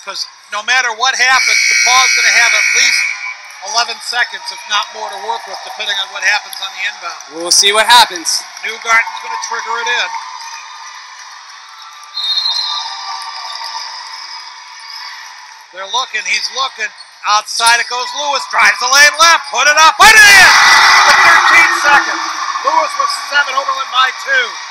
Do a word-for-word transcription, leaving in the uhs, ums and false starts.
because no matter what happens, DePauw's going to have at least eleven seconds, if not more, to work with, depending on what happens on the inbound. We'll see what happens. Newgarden's going to trigger it in. They're looking, he's looking. Outside it goes Lewis, drives the lane left, put it up, put it in! With thirteen seconds. Lewis with seven, Oberlin by two.